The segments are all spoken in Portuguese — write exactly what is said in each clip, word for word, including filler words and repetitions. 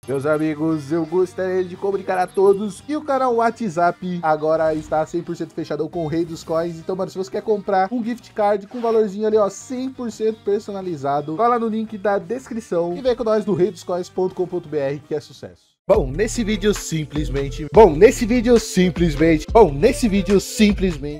Meus amigos, eu gostaria de comunicar a todos que o canal WhatsApp agora está cem por cento fechado com o Rei dos Coins. Então, mano, se você quer comprar um gift card com valorzinho ali, ó, cem por cento personalizado, cola no link da descrição e vem com nós no rei dos coins ponto com ponto br, que é sucesso. Bom, nesse vídeo simplesmente... Bom, nesse vídeo simplesmente... Bom, nesse vídeo simplesmente...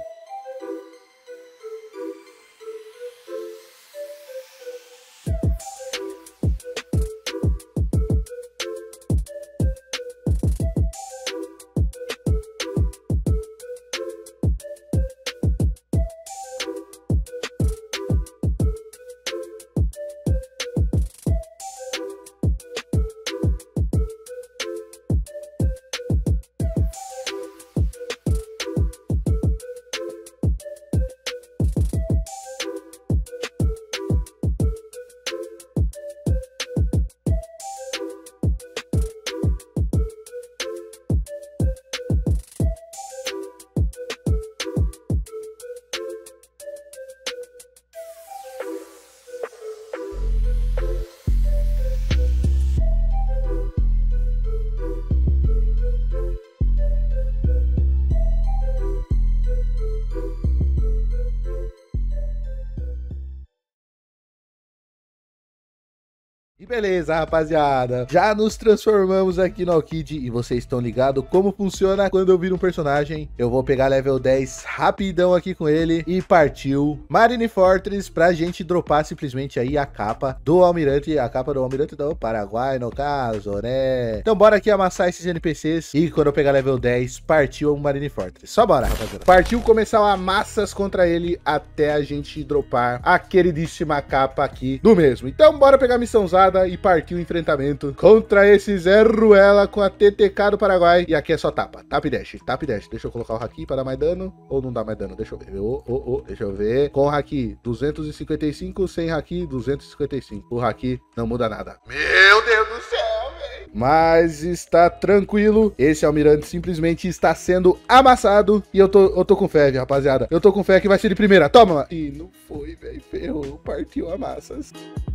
E beleza, rapaziada, já nos transformamos aqui no Alkid e vocês estão ligados como funciona quando eu viro um personagem. Eu vou pegar level dez rapidão aqui com ele e partiu Marine Fortress pra gente dropar simplesmente aí a capa do Almirante, a capa do Almirante do Paraguai, no caso, né? Então bora aqui amassar esses N P Cs e quando eu pegar level dez, partiu o Marine Fortress. Só bora, rapaziada. Partiu começar a amassas contra ele até a gente dropar a queridíssima capa aqui do mesmo. Então bora pegar a missão usada e partiu o enfrentamento contra esse Zé Ruela com a T T K do Paraguai. E aqui é só tapa, tap dash, tap dash. Deixa eu colocar o haki para dar mais dano ou não dá mais dano, deixa eu ver. Oh, oh, oh. Deixa eu ver, com o haki duzentos e cinquenta e cinco, sem haki duzentos e cinquenta e cinco. O haki não muda nada. Meu Deus do céu, velho. Mas está tranquilo, esse Almirante simplesmente está sendo amassado e eu tô, eu tô com fé, rapaziada. Eu tô com fé que vai ser de primeira, toma. E não foi, velho, ferrou, partiu amassas.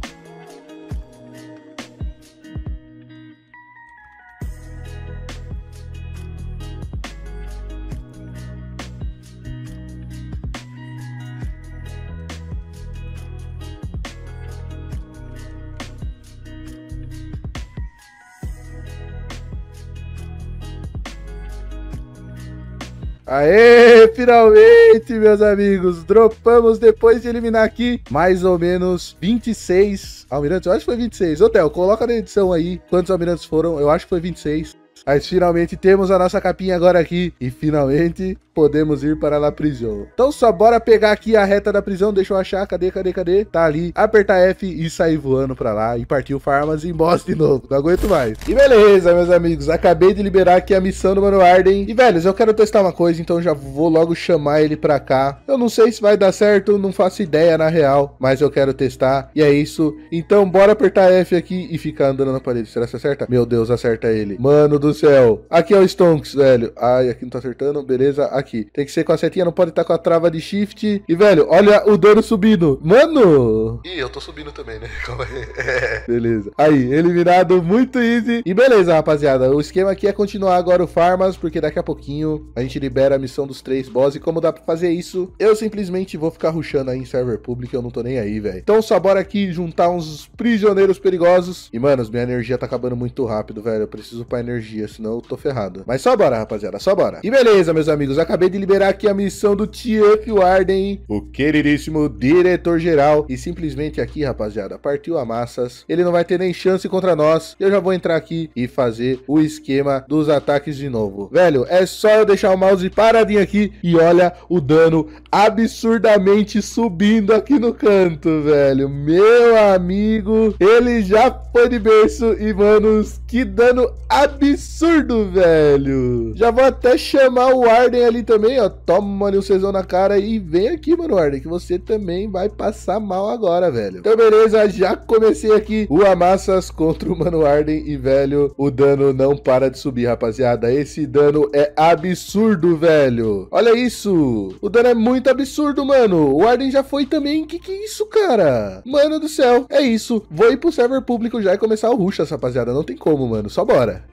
Aê, finalmente, meus amigos, dropamos depois de eliminar aqui mais ou menos vinte e seis almirantes, eu acho que foi vinte e seis, Hotel, coloca na edição aí quantos almirantes foram, eu acho que foi vinte e seis. Mas finalmente temos a nossa capinha agora aqui e finalmente podemos ir para a prisão. Então só bora pegar aqui a reta da prisão, deixa eu achar, cadê, cadê, cadê? Tá ali, apertar F e sair voando pra lá e partiu farmas em boss de novo, não aguento mais. E beleza, meus amigos, acabei de liberar aqui a missão do Mano Arden. E velhos, eu quero testar uma coisa, então já vou logo chamar ele pra cá. Eu não sei se vai dar certo, não faço ideia na real, mas eu quero testar e é isso. Então bora apertar F aqui e ficar andando na parede, será que acerta? Meu Deus, acerta ele. Mano do céu, aqui é o Stonks, velho. Ai, aqui não tá acertando, beleza, aqui. Tem que ser com a setinha, não pode estar com a trava de shift. E, velho, olha o dano subindo. Mano! Ih, eu tô subindo também, né? Calma aí. É. Beleza. Aí, eliminado, muito easy. E beleza, rapaziada. O esquema aqui é continuar agora o Farmas, porque daqui a pouquinho a gente libera a missão dos três boss. E como dá pra fazer isso, eu simplesmente vou ficar rushando aí em server público. Eu não tô nem aí, velho. Então só bora aqui juntar uns prisioneiros perigosos. E, manos, minha energia tá acabando muito rápido, velho. Eu preciso pra energia, senão eu tô ferrado. Mas só bora, rapaziada, só bora. E beleza, meus amigos, acabei de liberar aqui a missão do Tieck Warden, o queridíssimo diretor-geral. E simplesmente aqui, rapaziada, partiu a massas. Ele não vai ter nem chance contra nós. Eu já vou entrar aqui e fazer o esquema dos ataques de novo. Velho, é só eu deixar o mouse paradinho aqui e olha o dano absurdamente subindo aqui no canto, velho. Meu amigo, ele já foi de berço e, manos, que dano absurdo absurdo, velho. Já vou até chamar o Arden ali também, ó. Toma ali um Czão na cara e vem aqui, mano, Arden, que você também vai passar mal agora, velho. Então, beleza, já comecei aqui o Amassas contra o Mano Arden e, velho, o dano não para de subir, rapaziada. Esse dano é absurdo, velho. Olha isso. O dano é muito absurdo, mano. O Arden já foi também. Que que é isso, cara? Mano do céu. É isso. Vou ir pro server público já e começar o rush, rapaziada. Não tem como, mano. Só bora.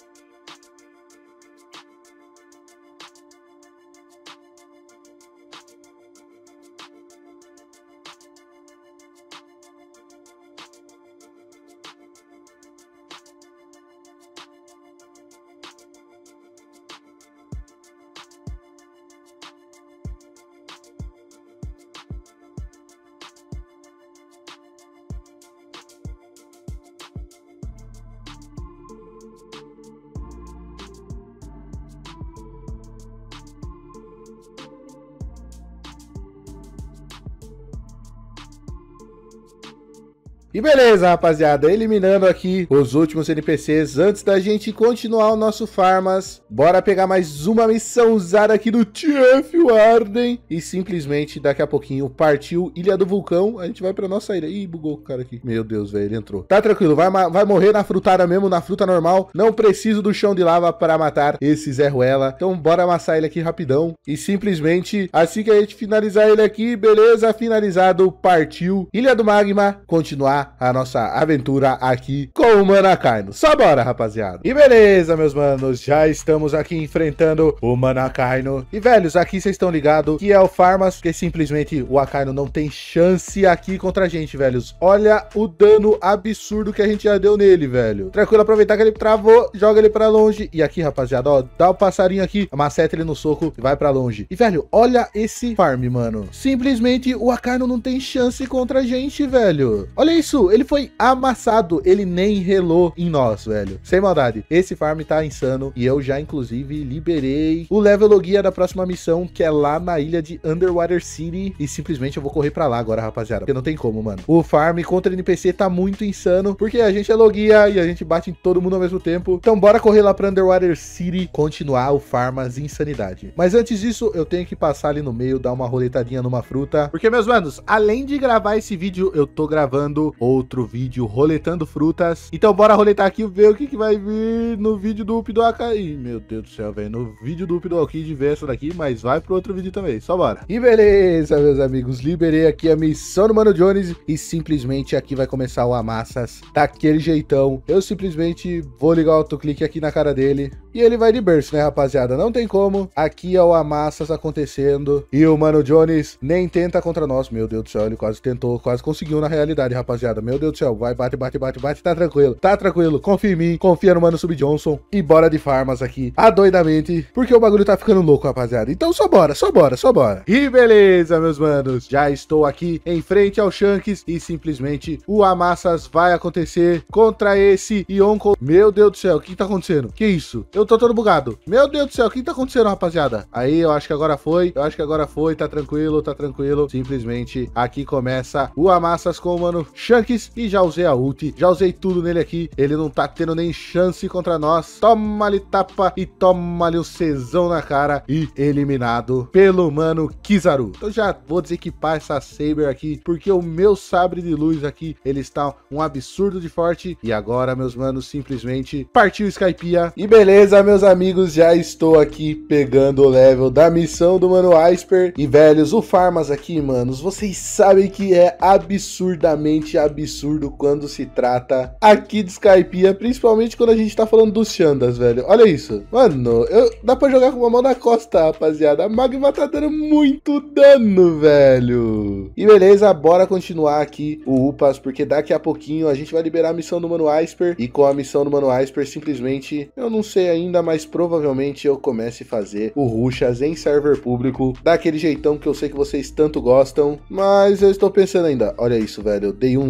E beleza, rapaziada, eliminando aqui os últimos N P Cs, antes da gente continuar o nosso Farmas, bora pegar mais uma missão usada aqui do T F Arden, e simplesmente daqui a pouquinho partiu Ilha do Vulcão, a gente vai pra nossa ilha. Ih, bugou o cara aqui, meu Deus, velho, ele entrou. Tá tranquilo, vai, vai morrer na frutada mesmo, na fruta normal, não preciso do chão de lava para matar esse Zé Ruela, então bora amassar ele aqui rapidão, e simplesmente, assim que a gente finalizar ele aqui, beleza, finalizado, partiu Ilha do Magma, continuar a nossa aventura aqui com o Mano Akainu. Só bora, rapaziada. E beleza, meus manos, já estamos aqui enfrentando o Mano Akainu. E, velhos, aqui vocês estão ligados que é o Farmas, porque simplesmente o Akainu não tem chance aqui contra a gente, velhos. Olha o dano absurdo que a gente já deu nele, velho. Tranquilo, aproveitar que ele travou, joga ele pra longe. E aqui, rapaziada, ó, dá o passarinho aqui, maceta ele no soco e vai pra longe. E, velho, olha esse farm, mano. Simplesmente o Akainu não tem chance contra a gente, velho. Olha isso. Ele foi amassado, ele nem relou em nós, velho. Sem maldade, esse farm tá insano e eu já, inclusive, liberei o level logia da próxima missão, que é lá na ilha de Underwater City, e simplesmente eu vou correr pra lá agora, rapaziada, porque não tem como, mano. O farm contra N P C tá muito insano, porque a gente é logia e a gente bate em todo mundo ao mesmo tempo. Então bora correr lá pra Underwater City, continuar o Farmas insanidade. Mas antes disso, eu tenho que passar ali no meio, dar uma roletadinha numa fruta, porque, meus manos, além de gravar esse vídeo, eu tô gravando outro vídeo roletando frutas. Então bora roletar aqui e ver o que, que vai vir no vídeo do Up do Akai. Meu Deus do céu, velho. No vídeo do Up do Akai ver essa daqui, mas vai pro outro vídeo também. Só bora. E beleza, meus amigos. Liberei aqui a missão do Mano Jones e simplesmente aqui vai começar o Amassas daquele jeitão. Eu simplesmente vou ligar o autoclique aqui na cara dele e ele vai de berço, né, rapaziada? Não tem como. Aqui é o Amassas acontecendo e o Mano Jones nem tenta contra nós. Meu Deus do céu, ele quase tentou, quase conseguiu na realidade, rapaziada. Meu Deus do céu, vai, bate, bate, bate, bate, tá tranquilo, tá tranquilo, confia em mim, confia no Mano Sub Johnson e bora de Farmas aqui, adoidamente, porque o bagulho tá ficando louco, rapaziada. Então só bora, só bora, só bora. E beleza, meus manos, já estou aqui em frente ao Shanks e simplesmente o Amassas vai acontecer contra esse Yonko. Meu Deus do céu, o que tá acontecendo? Que isso? Eu tô todo bugado. Meu Deus do céu, o que tá acontecendo, rapaziada? Aí, eu acho que agora foi, eu acho que agora foi, tá tranquilo, tá tranquilo. Simplesmente aqui começa o Amassas com o Mano Shanks e já usei a ult, já usei tudo nele aqui, ele não tá tendo nem chance contra nós. Toma-lhe tapa e toma-lhe o Czão na cara e eliminado pelo Mano Kizaru. Então já vou desequipar essa Saber aqui, porque o meu sabre de luz aqui, ele está um absurdo de forte. E agora, meus manos, simplesmente partiu Skypiea. E beleza, meus amigos, já estou aqui pegando o level da missão do Mano Aesper. E velhos, o Farmas aqui, manos, vocês sabem que é absurdamente absurdo quando se trata aqui de Skypiea, principalmente quando a gente tá falando dos Xandas, velho. Olha isso. Mano, eu, dá pra jogar com uma mão na costa, rapaziada. A Magma tá dando muito dano, velho. E beleza, bora continuar aqui o Upas, porque daqui a pouquinho a gente vai liberar a missão do Mano Aesper. E com a missão do Mano Aesper, simplesmente, eu não sei ainda, mas provavelmente eu comece a fazer o Rushas em server público, daquele jeitão que eu sei que vocês tanto gostam. Mas eu estou pensando ainda. Olha isso, velho. Eu dei um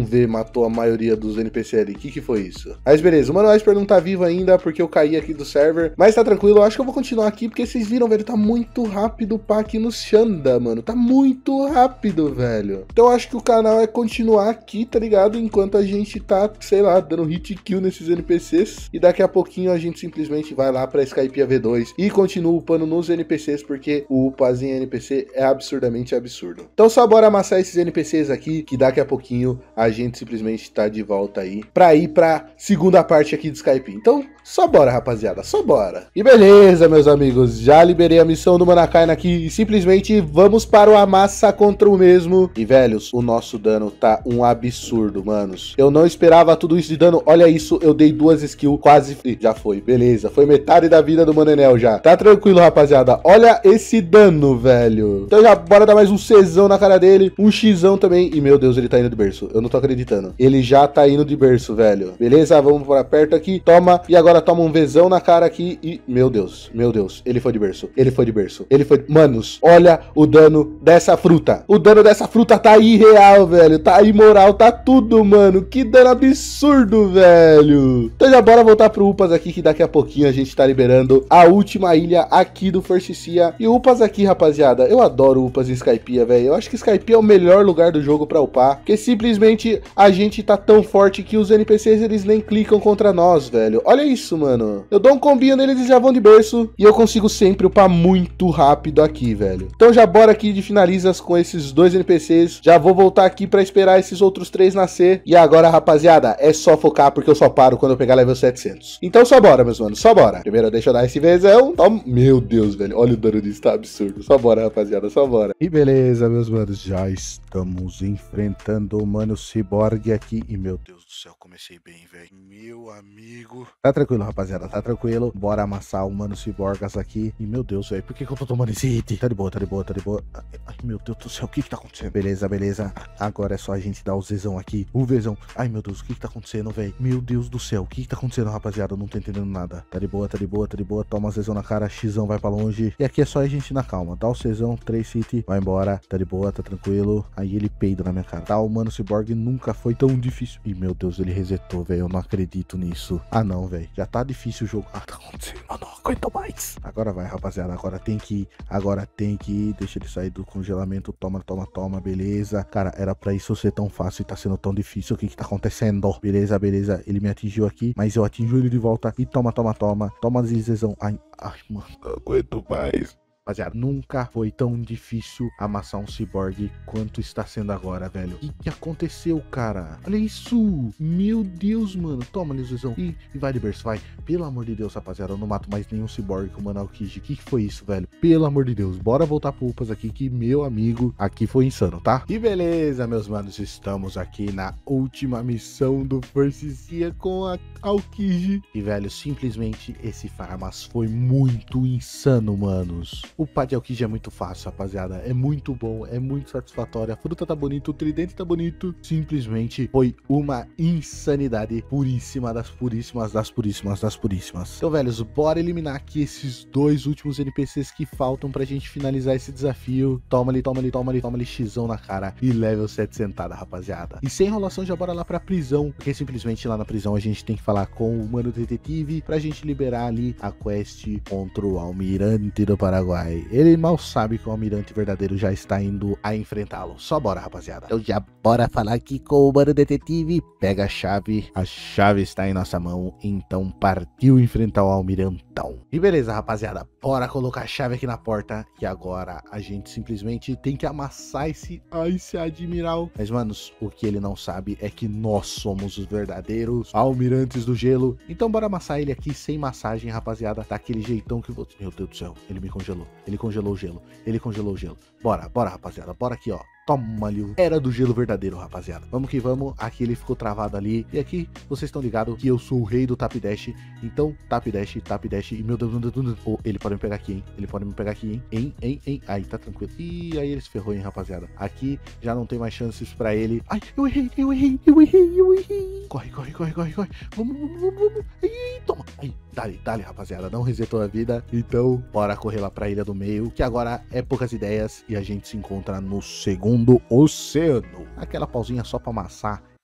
V matou a maioria dos N P C ali. O que que foi isso? Mas beleza, o Mano Esper não tá vivo ainda porque eu caí aqui do server. Mas tá tranquilo, eu acho que eu vou continuar aqui porque vocês viram, velho, tá muito rápido o pack no Xanda, mano. Tá muito rápido, velho. Então eu acho que o canal é continuar aqui, tá ligado? Enquanto a gente tá, sei lá, dando hit kill nesses N P Cs. E daqui a pouquinho a gente simplesmente vai lá pra Skypiea V dois e continua upando nos N P Cs porque o upas em N P C é absurdamente absurdo. Então só bora amassar esses N P Cs aqui que daqui a pouquinho a gente simplesmente tá de volta aí pra ir pra segunda parte aqui do Skype. Então só bora, rapaziada, só bora. E beleza, meus amigos, já liberei a missão do Manakaina aqui e simplesmente vamos para o amassa contra o mesmo. E, velhos, o nosso dano tá um absurdo, manos. Eu não esperava tudo isso de dano. Olha isso, eu dei duas skills quase free. Já foi, beleza. Foi metade da vida do Manenel já. Tá tranquilo, rapaziada. Olha esse dano, velho. Então já bora dar mais um Czão na cara dele. Um Xão também. E, meu Deus, ele tá indo de berço. Eu não tô acreditando. Ele já tá indo de berço, velho. Beleza, vamos para perto aqui. Toma. E agora toma um Vzão na cara aqui e... Meu Deus, meu Deus. Ele foi de berço. Ele foi de berço. Ele foi... Manos, olha o dano dessa fruta. O dano dessa fruta tá irreal, velho. Tá imoral, tá tudo, mano. Que dano absurdo, velho. Então já bora voltar pro Upas aqui, que daqui a pouquinho a gente tá liberando a última ilha aqui do Forsythia. E Upas aqui, rapaziada, eu adoro Upas em Skypiea, velho. Eu acho que Skypiea é o melhor lugar do jogo pra upar, porque simplesmente a gente tá tão forte que os N P Cs, eles nem clicam contra nós, velho. Olha isso, mano. Eu dou um combinho neles e já vão de berço, e eu consigo sempre upar muito rápido aqui, velho. Então já bora aqui de finalizas com esses dois N P Cs. Já vou voltar aqui pra esperar esses outros três nascer. E agora, rapaziada, é só focar, porque eu só paro quando eu pegar level setecentos. Então só bora, meus manos, só bora. Primeiro deixa eu dar esse Vzão. Toma. Meu Deus, velho, olha o dano disso, tá absurdo. Só bora, rapaziada, só bora. E beleza, meus manos, já estamos enfrentando o Mano Cyborg aqui. E meu Deus do céu, comecei bem, velho. Meu amigo. Tá tranquilo, rapaziada, tá tranquilo. Bora amassar o Mano Cyborgas aqui. E meu Deus, velho, por que que eu tô tomando esse hit? Tá de boa, tá de boa, tá de boa. Ai, meu Deus do céu, o que que tá acontecendo? Beleza, beleza. Agora é só a gente dar o Zezão aqui. O Vzão. Ai, meu Deus, o que que tá acontecendo, velho? Meu Deus do céu, o que que tá acontecendo, rapaziada? Eu não tô entendendo nada. Tá de boa, tá de boa, tá de boa. Toma o Zezão na cara, Xão vai pra longe. E aqui é só a gente na calma. Dá o Czão, três hit, vai embora. Tá de boa, tá tranquilo. Aí ele peida na minha cara. Tá, o Mano Cyborg nunca foi tão difícil. Ih, meu Deus, ele resetou, velho. Eu não acredito nisso. Ah, não, velho. Já tá difícil o jogo. Ah, tá acontecendo. Eu não aguento mais. Agora vai, rapaziada. Agora tem que ir. Agora tem que ir. Deixa ele sair do congelamento. Toma, toma, toma. Beleza. Cara, era pra isso ser tão fácil e tá sendo tão difícil. O que que tá acontecendo? Beleza, beleza. Ele me atingiu aqui, mas eu atinjo ele de volta. E toma, toma, toma. Toma, Zezão. Ai, ai, mano. Não aguento mais. Rapaziada, nunca foi tão difícil amassar um cyborg quanto está sendo agora, velho. O que que aconteceu, cara? Olha isso. Meu Deus, mano. Toma, Lisuzão. E, e vai de berço, vai. Pelo amor de Deus, rapaziada. Eu não mato mais nenhum cyborg com o Mano Aokiji. O que que foi isso, velho? Pelo amor de Deus. Bora voltar pro Upas aqui, que meu amigo aqui foi insano, tá? E beleza, meus manos. Estamos aqui na última missão do Forsythia com a Aokiji. E, velho, simplesmente esse farmas foi muito insano, manos. O pá de Aokiji é muito fácil, rapaziada. É muito bom, é muito satisfatório. A fruta tá bonita, o tridente tá bonito. Simplesmente foi uma insanidade puríssima das puríssimas, das puríssimas, das puríssimas. Então, velhos, bora eliminar aqui esses dois últimos N P Cs que faltam pra gente finalizar esse desafio. Toma ali, toma ali, toma ali, toma ali, Xão na cara e level sete sentada, rapaziada. E sem enrolação, já bora lá pra prisão, porque simplesmente lá na prisão a gente tem que falar com o Mano Detetive pra gente liberar ali a quest contra o Almirante do Paraguai. Ele mal sabe que o Almirante verdadeiro já está indo a enfrentá-lo. Só bora, rapaziada. Então já bora falar aqui com o Mano Detetive. Pega a chave. A chave está em nossa mão. Então partiu enfrentar o Almirantão. E beleza, rapaziada. Bora colocar a chave aqui na porta. E agora a gente simplesmente tem que amassar esse, esse Admiral. Mas, manos, o que ele não sabe é que nós somos os verdadeiros Almirantes do Gelo. Então bora amassar ele aqui sem massagem, rapaziada. Daquele jeitão que... Meu Deus do céu. Ele me congelou. Ele congelou o gelo. Ele congelou o gelo. Bora, bora, rapaziada. Bora aqui, ó. Toma ali o Era do Gelo verdadeiro, rapaziada. Vamos que vamos. Aqui ele ficou travado ali. E aqui, vocês estão ligados que eu sou o rei do tap dash. Então, tap dash, tap dash. E meu Deus, meu Deus, meu Deus. Oh, ele pode me pegar aqui, hein? Ele pode me pegar aqui, hein? Hein, hein, hein. Aí, tá tranquilo. E aí ele se ferrou, hein, rapaziada. Aqui já não tem mais chances pra ele. Ai, eu errei, eu errei, eu errei, eu errei. Corre, corre, corre, corre, corre. Vamos, vamos, vamos, vamos. Aí, toma. Aí, dale, dale, rapaziada. Não resetou a vida. Então, bora correr lá pra Ilha do Meio, que agora é poucas ideias. E a gente se encontra no segundo oceano. Aquela pausinha só pra amassar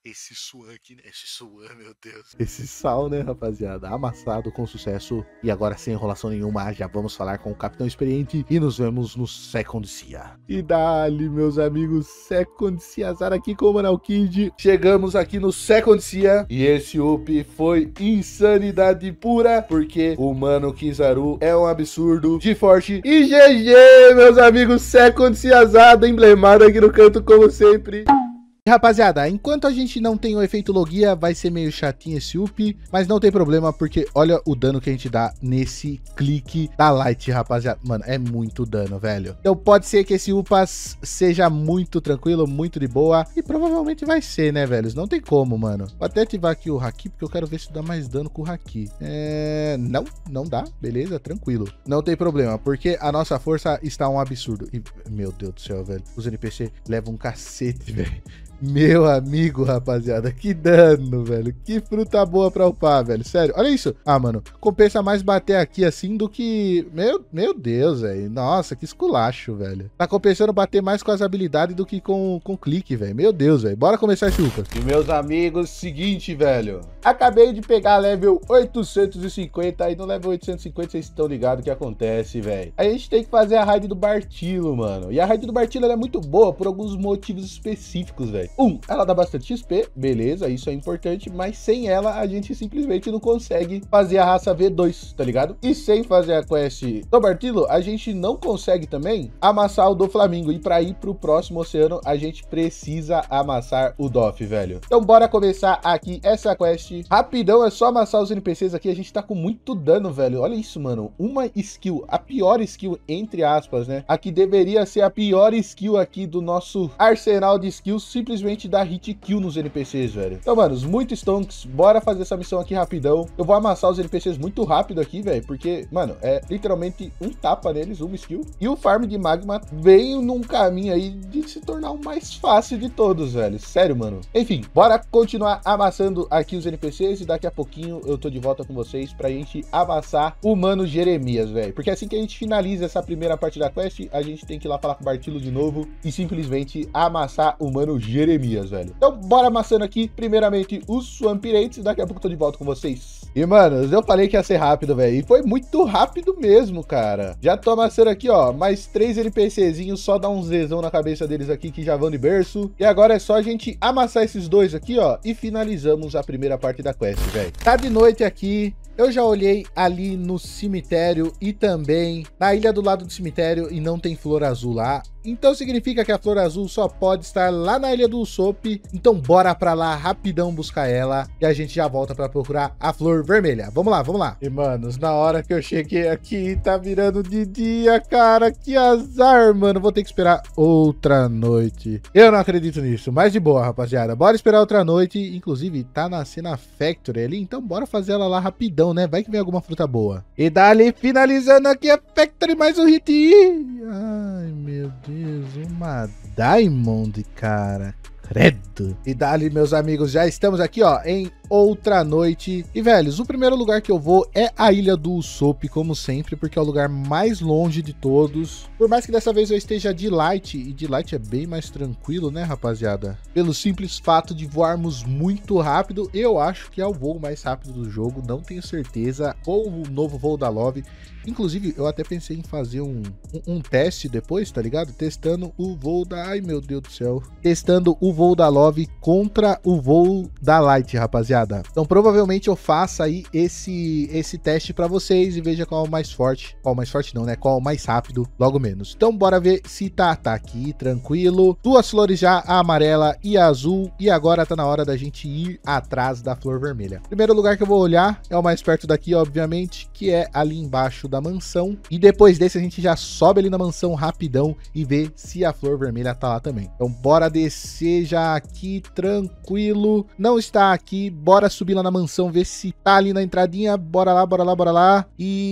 Esse Swan aqui, né? Esse Swan, meu Deus. Esse sal, né, rapaziada? Amassado com sucesso. E agora, sem enrolação nenhuma, já vamos falar com o Capitão Experiente e nos vemos no Second Cia. E dali, meus amigos, Second Ciazar aqui com o Manal Kid. Chegamos aqui no Second Cia e esse up foi insanidade pura, porque o Mano Kizaru é um absurdo de forte. E G G, meus amigos, Second Ciazada emblemado aqui no canto, como sempre. Rapaziada, enquanto a gente não tem o efeito Logia, vai ser meio chatinho esse up, mas não tem problema, porque olha o dano que a gente dá nesse clique da Light, rapaziada. Mano, é muito dano, velho. Então pode ser que esse upas seja muito tranquilo, muito de boa, e provavelmente vai ser, né, velhos? Não tem como, mano. Vou até ativar aqui o Haki, porque eu quero ver se dá mais dano com o Haki. É... Não, não dá, beleza, tranquilo. Não tem problema, porque a nossa força está um absurdo. E, meu Deus do céu, velho. Os N P C levam um cacete, velho. Meu amigo, rapaziada, que dano, velho. Que fruta boa pra upar, velho. Sério, olha isso. Ah, mano, compensa mais bater aqui assim do que... Meu, meu Deus, velho. Nossa, que esculacho, velho. Tá compensando bater mais com as habilidades do que com, com clique, velho. Meu Deus, velho. Bora começar esse upa. E meus amigos, seguinte, velho. Acabei de pegar level oitocentos e cinquenta e no level oitocentos e cinquenta vocês estão ligados o que acontece, velho. A gente tem que fazer a raid do Bartilo, mano. E a raid do Bartilo ela é muito boa por alguns motivos específicos, velho. Um, ela dá bastante X P, beleza, isso é importante, mas sem ela a gente simplesmente não consegue fazer a raça V dois, tá ligado? E sem fazer a quest do Bartilo, a gente não consegue também amassar o do Flamingo, e pra ir pro próximo oceano, a gente precisa amassar o Doff, velho. Então bora começar aqui essa quest, rapidão, é só amassar os N P Cs aqui, a gente tá com muito dano, velho, olha isso, mano, uma skill, a pior skill, entre aspas, né, a que deveria ser a pior skill aqui do nosso arsenal de skills, simplesmente simplesmente dar hit kill nos N P Cs, velho. Então, manos, muito stonks, bora fazer essa missão aqui rapidão. Eu vou amassar os N P Cs muito rápido aqui, velho, porque, mano, é literalmente um tapa neles, uma skill. E o farm de magma vem num caminho aí de se tornar o mais fácil de todos, velho. Sério, mano. Enfim, bora continuar amassando aqui os N P Cs e daqui a pouquinho eu tô de volta com vocês pra gente amassar o Mano Jeremias, velho. Porque assim que a gente finaliza essa primeira parte da quest, a gente tem que ir lá falar com o Bartilo de novo e simplesmente amassar o Mano Jeremias. Jeremias, velho. Então, bora amassando aqui, primeiramente, os Swamp Rates, e daqui a pouco eu tô de volta com vocês. E, mano, eu falei que ia ser rápido, velho, e foi muito rápido mesmo, cara. Já tô amassando aqui, ó, mais três NPCzinhos, só dá um zezão na cabeça deles aqui, que já vão de berço. E agora é só a gente amassar esses dois aqui, ó, e finalizamos a primeira parte da quest, velho. Tá de noite aqui. Eu já olhei ali no cemitério e também na ilha do lado do cemitério e não tem flor azul lá. Então significa que a flor azul só pode estar lá na ilha do Usopp. Então bora pra lá rapidão buscar ela e a gente já volta pra procurar a flor vermelha. Vamos lá, vamos lá. E manos, na hora que eu cheguei aqui tá virando de dia, cara. Que azar, mano. Vou ter que esperar outra noite. Eu não acredito nisso, mas de boa, rapaziada. Bora esperar outra noite. Inclusive tá nascendo a Factory ali, então bora fazer ela lá rapidão, né? Vai que vem alguma fruta boa. E dali, finalizando aqui a Factory, mais um hit. Ai, meu Deus, uma Diamond, cara. Credo. E dali, meus amigos, já estamos aqui, ó, em outra noite. E, velhos, o primeiro lugar que eu vou é a ilha do Usopp, como sempre, porque é o lugar mais longe de todos. Por mais que dessa vez eu esteja de Light, e de Light é bem mais tranquilo, né, rapaziada? Pelo simples fato de voarmos muito rápido, eu acho que é o voo mais rápido do jogo, não tenho certeza, ou o novo voo da Love. Inclusive, eu até pensei em fazer um, um, um teste depois, tá ligado? Testando o voo da... Ai, meu Deus do céu. Testando o voo da Love contra o voo da Light, rapaziada. Então, provavelmente eu faça aí esse, esse teste pra vocês e veja qual é o mais forte. Qual é o mais forte não, né? Qual é o mais rápido, logo menos. Então, bora ver se tá, tá aqui, tranquilo. Duas flores já, a amarela e a azul. E agora tá na hora da gente ir atrás da flor vermelha. Primeiro lugar que eu vou olhar é o mais perto daqui, obviamente, que é ali embaixo da mansão, e depois desse a gente já sobe ali na mansão rapidão e vê se a flor vermelha tá lá também. Então bora descer já aqui tranquilo, não está aqui, bora subir lá na mansão, ver se tá ali na entradinha. Bora lá, bora lá, bora lá.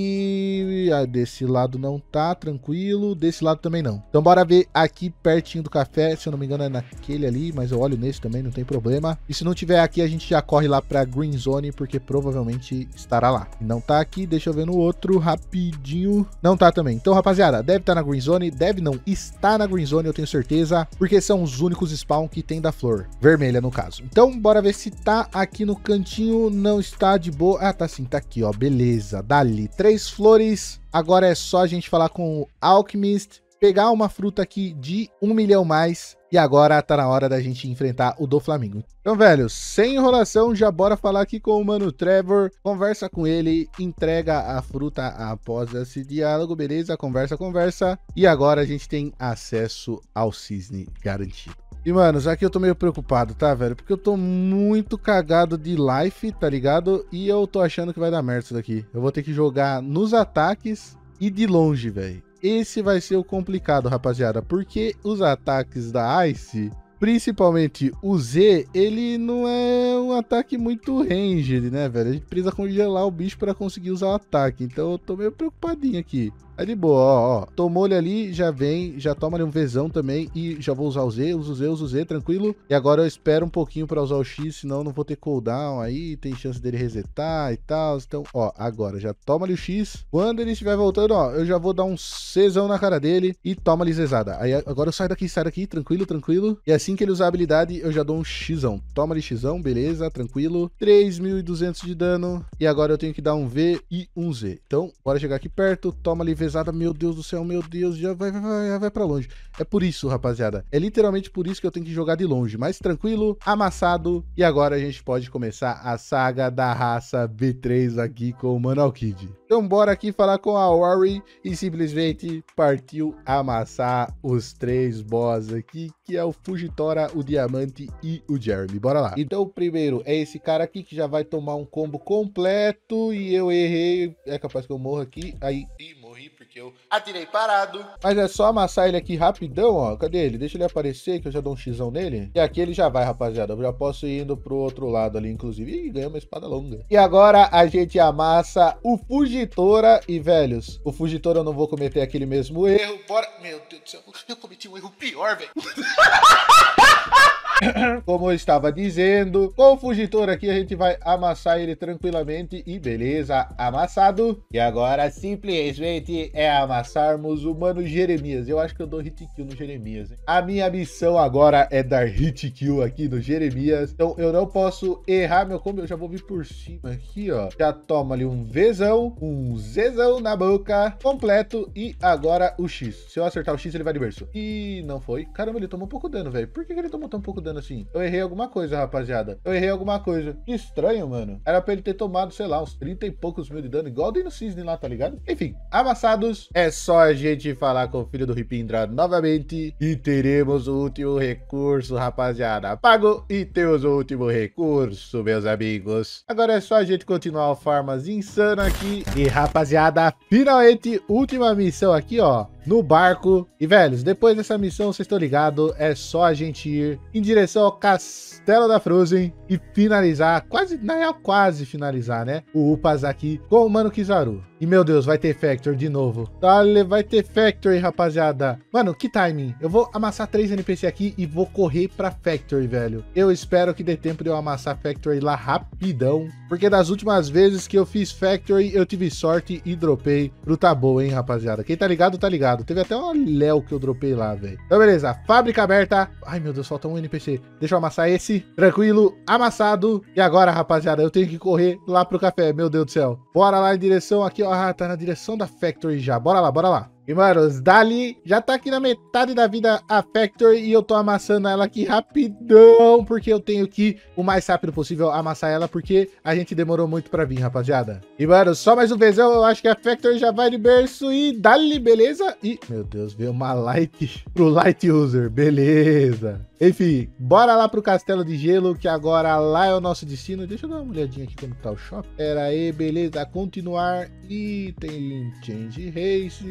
E ah, desse lado não tá, tranquilo. Desse lado também não. Então bora ver aqui pertinho do café. Se eu não me engano é naquele ali, mas eu olho nesse também, não tem problema. E se não tiver aqui, a gente já corre lá pra Green Zone, porque provavelmente estará lá. Não tá aqui, deixa eu ver no outro rapidinho. Não tá também. Então, rapaziada, deve estar na Green Zone, deve não, está na Green Zone, eu tenho certeza, porque são os únicos spawn que tem da flor vermelha, no caso. Então, bora ver se tá aqui no cantinho. Não está de boa. Ah, tá sim, tá aqui, ó, beleza. Dali, três flores. Agora é só a gente falar com o Alchemist, pegar uma fruta aqui de um milhão mais. E agora tá na hora da gente enfrentar o do Flamengo. Então, velho, sem enrolação, já bora falar aqui com o mano Trevor. Conversa com ele, entrega a fruta após esse diálogo, beleza? Conversa, conversa. E agora a gente tem acesso ao cisne garantido. E, manos, aqui eu tô meio preocupado, tá, velho? Porque eu tô muito cagado de life, tá ligado? E eu tô achando que vai dar merda isso daqui. Eu vou ter que jogar nos ataques e de longe, velho. Esse vai ser o complicado, rapaziada, porque os ataques da Ice, principalmente o Z, ele não é um ataque muito ranged, né, velho? A gente precisa congelar o bicho para conseguir usar o ataque, então eu tô meio preocupadinho aqui. Aí de boa, ó, ó, tomou ele ali, já vem, já toma ali um Vzão também e já vou usar o Z, uso o Z, uso o Z, tranquilo. E agora eu espero um pouquinho pra usar o X, senão eu não vou ter cooldown aí, tem chance dele resetar e tal. Então, ó, agora já toma ali o X. Quando ele estiver voltando, ó, eu já vou dar um Czão na cara dele e toma ali Zezada. Aí agora eu saio daqui, saio daqui, tranquilo, tranquilo. E assim que ele usar a habilidade, eu já dou um Xão. Toma ali Xão, beleza, tranquilo. três mil e duzentos de dano. E agora eu tenho que dar um V e um Z. Então, bora chegar aqui perto, toma ali Vezada, meu Deus do céu, meu Deus, já vai, vai, vai, já vai pra longe. É por isso, rapaziada. É literalmente por isso que eu tenho que jogar de longe. Mas tranquilo, amassado. E agora a gente pode começar a saga da raça B três aqui com o Mano Kid. Então bora aqui falar com a Ori e simplesmente partiu amassar os três boss aqui, que é o Fugitora, o Diamante e o Jeremy. Bora lá. Então o primeiro é esse cara aqui que já vai tomar um combo completo e eu errei. É capaz que eu morro aqui. Aí... Ih, morri porque eu atirei parado. Mas é só amassar ele aqui rapidão, ó. Cadê ele? Deixa ele aparecer que eu já dou um xão nele. E aqui ele já vai, rapaziada. Eu já posso ir indo pro outro lado ali, inclusive. Ih, ganhou uma espada longa. E agora a gente amassa o Fugitora. E, velhos, o Fugitora eu não vou cometer aquele mesmo erro. Bora. Meu Deus do céu, eu cometi um erro pior, velho. Como eu estava dizendo, com o Fugitor aqui a gente vai amassar ele tranquilamente e beleza, amassado. E agora simplesmente é amassarmos o mano Jeremias. Eu acho que eu dou hit kill no Jeremias, hein? A minha missão agora é dar hit kill aqui no Jeremias. Então eu não posso errar meu combo, eu já vou vir por cima aqui, ó. Já toma ali um Vzão, um Zezão na boca, completo. E agora o X. Se eu acertar o X ele vai de berço. E não foi. Caramba, ele tomou pouco dano, velho. Por que ele tomou tão pouco dano assim? Eu errei alguma coisa, rapaziada. Eu errei alguma coisa. Que estranho, mano. Era pra ele ter tomado, sei lá, uns trinta e poucos mil de dano, igual dei no Cisne lá, tá ligado? Enfim, amassados. É só a gente falar com o filho do Ripindra novamente e teremos o último recurso, rapaziada. Pago e temos o último recurso, meus amigos. Agora é só a gente continuar o farmas insano aqui. E, rapaziada, finalmente, última missão aqui, ó, no barco. E, velhos, depois dessa missão, vocês estão ligados, é só a gente ir em direção ao Castelo da Frozen e finalizar, quase, na real, quase finalizar, né? O Upas aqui com o Mano Kizaru. E, meu Deus, vai ter Factory de novo. Dale, vai ter Factory, rapaziada. Mano, que timing. Eu vou amassar três N P C aqui e vou correr pra Factory, velho. Eu espero que dê tempo de eu amassar Factory lá rapidão, porque das últimas vezes que eu fiz Factory, eu tive sorte e dropei pro Tabu, hein, rapaziada. Quem tá ligado, tá ligado. Teve até uma Léo que eu dropei lá, velho. Então, beleza. Fábrica aberta. Ai, meu Deus, falta um N P C. Deixa eu amassar esse. Tranquilo. Amassado. E agora, rapaziada, eu tenho que correr lá pro café. Meu Deus do céu. Bora lá em direção aqui, ó. Ah, tá na direção da Factory já. Bora lá, bora lá. E, manos, dali já tá aqui na metade da vida a Factory e eu tô amassando ela aqui rapidão, porque eu tenho que, o mais rápido possível, amassar ela, porque a gente demorou muito pra vir, rapaziada. E, mano, só mais um vezão, eu acho que a Factory já vai de berço e dali, beleza? E, meu Deus, veio uma Light pro Light User, beleza. Enfim, bora lá pro Castelo de Gelo, que agora lá é o nosso destino. Deixa eu dar uma olhadinha aqui como tá o shop. Pera aí, beleza, continuar. E tem Change Race,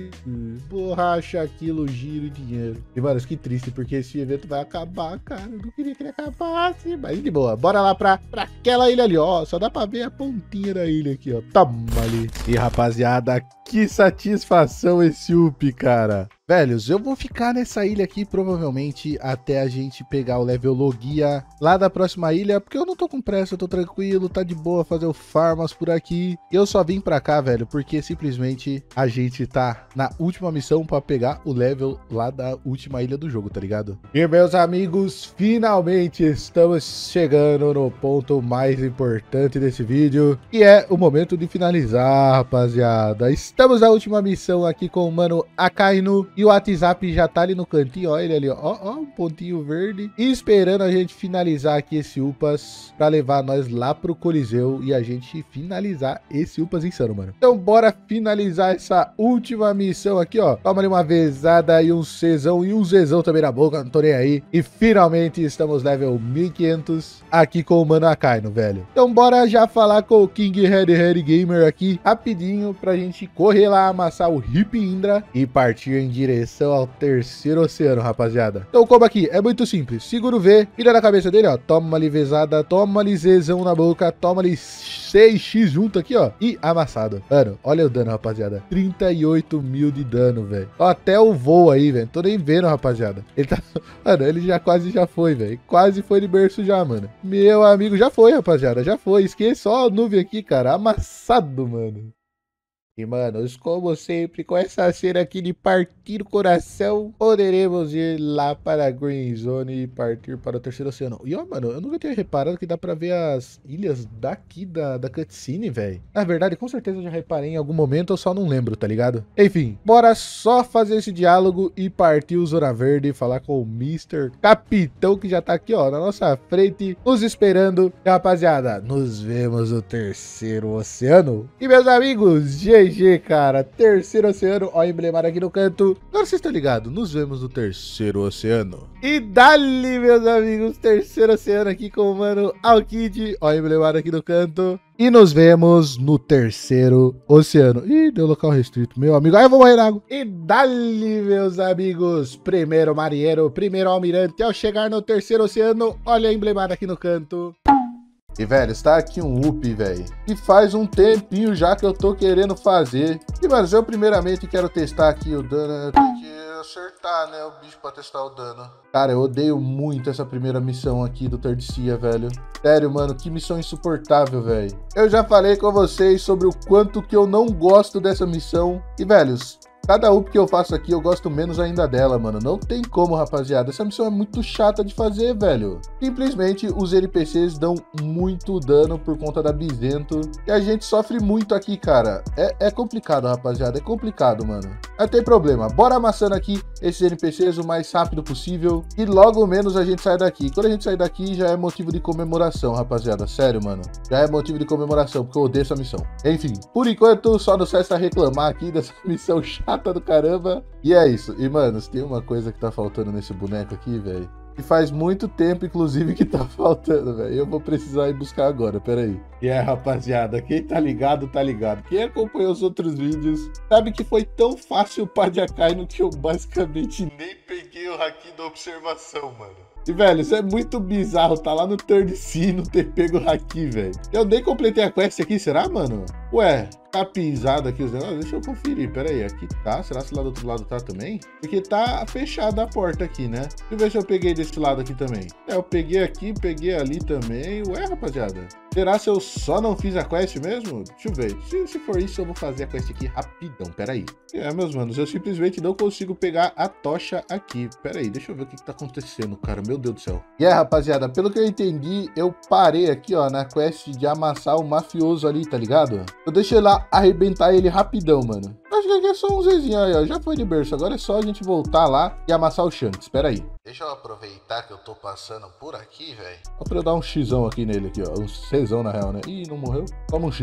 Borracha, quilo, giro e dinheiro. E, mano, que triste, porque esse evento vai acabar, cara. Eu não queria que ele acabasse, mas de boa. Bora lá pra, pra aquela ilha ali, ó. Só dá pra ver a pontinha da ilha aqui, ó. Toma ali. E, rapaziada, que satisfação esse up, cara. Velhos, eu vou ficar nessa ilha aqui provavelmente até a gente pegar o level Logia lá da próxima ilha, porque eu não tô com pressa, eu tô tranquilo, tá de boa fazer o farmas por aqui. Eu só vim pra cá, velho, porque simplesmente a gente tá na última missão pra pegar o level lá da última ilha do jogo, tá ligado? E, meus amigos, finalmente estamos chegando no ponto mais importante desse vídeo, que é o momento de finalizar, rapaziada. Estamos na última missão aqui com o mano Akainu. E o WhatsApp já tá ali no cantinho, ó, ele ali, ó, ó, um pontinho verde. E esperando a gente finalizar aqui esse Upas pra levar nós lá pro Coliseu e a gente finalizar esse Upas insano, mano. Então bora finalizar essa última missão aqui, ó. Toma ali uma vezada e um Czão e um Zezão também na boca, não tô nem aí. E finalmente estamos level mil e quinhentos aqui com o mano Akainu, velho. Então bora já falar com o King Red Red Gamer aqui, rapidinho, pra gente correr lá, amassar o Hip Indra e partir em direção ao terceiro oceano, rapaziada. Então, como aqui, é muito simples. Segura o V, vira na cabeça dele, ó. Toma ali vezada, toma ali Zezão na boca, toma ali seis x junto aqui, ó. E amassado. Mano, olha o dano, rapaziada. trinta e oito mil de dano, velho. Até o voo aí, velho. Tô nem vendo, rapaziada. Ele tá... Mano, ele já quase já foi, velho. Quase foi de berço já, mano. Meu amigo, já foi, rapaziada. Já foi. Esqueci só a nuvem aqui, cara. Amassado, mano. E, manos, como sempre, com essa cena aqui de partir o coração, poderemos ir lá para a Green Zone e partir para o terceiro oceano. E, ó, mano, eu nunca tinha reparado que dá pra ver as ilhas daqui da, da cutscene, velho. Na verdade, com certeza eu já reparei em algum momento, eu só não lembro, tá ligado? Enfim, bora só fazer esse diálogo e partir o Zona Verde e falar com o mister Capitão, que já tá aqui, ó, na nossa frente, nos esperando. E, rapaziada, nos vemos no terceiro oceano. E, meus amigos, G G, cara, terceiro oceano, ó, emblemado aqui no canto. Agora vocês estão ligados, nos vemos no terceiro oceano. E dali, meus amigos, terceiro oceano aqui com o mano Alkid, ó, emblemado aqui no canto. E nos vemos no terceiro oceano. Ih, deu local restrito, meu amigo. Aí eu vou morrer na água. E dali, meus amigos, primeiro marinheiro, primeiro almirante, ao chegar no terceiro oceano, olha a emblemada aqui no canto. E, velho, está aqui um up, velho. E faz um tempinho já que eu tô querendo fazer. E, mano, eu primeiramente quero testar aqui o dano. Eu tenho que acertar, né, o bicho pra testar o dano. Cara, eu odeio muito essa primeira missão aqui do Third Sea, velho. Sério, mano, que missão insuportável, velho. Eu já falei com vocês sobre o quanto que eu não gosto dessa missão. E, velhos, cada up que eu faço aqui, eu gosto menos ainda dela, mano. Não tem como, rapaziada. Essa missão é muito chata de fazer, velho. Simplesmente, os N P Cs dão muito dano por conta da Bizento. E a gente sofre muito aqui, cara. É, é complicado, rapaziada. É complicado, mano. Não tem problema. Bora amassando aqui esses N P Cs o mais rápido possível. E logo menos a gente sai daqui. Quando a gente sair daqui, já é motivo de comemoração, rapaziada. Sério, mano. Já é motivo de comemoração, porque eu odeio essa missão. Enfim, por enquanto, só nos resta reclamar aqui dessa missão chata do caramba. E é isso. E, mano, tem uma coisa que tá faltando nesse boneco aqui, velho. E faz muito tempo, inclusive, que tá faltando, velho. Eu vou precisar ir buscar agora, pera aí. E é, rapaziada, quem tá ligado, tá ligado. Quem acompanhou os outros vídeos, sabe que foi tão fácil o pá de Akainu que eu basicamente nem peguei o haki da observação, mano. E, velho, isso é muito bizarro, tá lá no Third Sea não ter pego o haki, velho. Eu nem completei a quest aqui, será, mano? Ué, tá pisado aqui os negócios? Deixa eu conferir, pera aí, aqui tá, será que lá do outro lado tá também? Porque tá fechada a porta aqui, né? Deixa eu ver se eu peguei desse lado aqui também. É, eu peguei aqui, peguei ali também. Ué, rapaziada, será se eu só não fiz a quest mesmo? Deixa eu ver, se, se for isso eu vou fazer a quest aqui rapidão, pera aí. É, meus manos, eu simplesmente não consigo pegar a tocha aqui. Pera aí, deixa eu ver o que que tá acontecendo, cara, meu Deus do céu. E é, rapaziada, pelo que eu entendi, eu parei aqui, ó, na quest de amassar o mafioso ali, tá ligado? Eu deixei lá arrebentar ele rapidão, mano. Acho que aqui é só um Zezinho aí, ó. Já foi de berço. Agora é só a gente voltar lá e amassar o Shanks. Espera aí. Deixa eu aproveitar que eu tô passando por aqui, velho. Só pra eu dar um xão aqui nele, aqui, ó. Um Czão, na real, né? Ih, não morreu? Toma um X.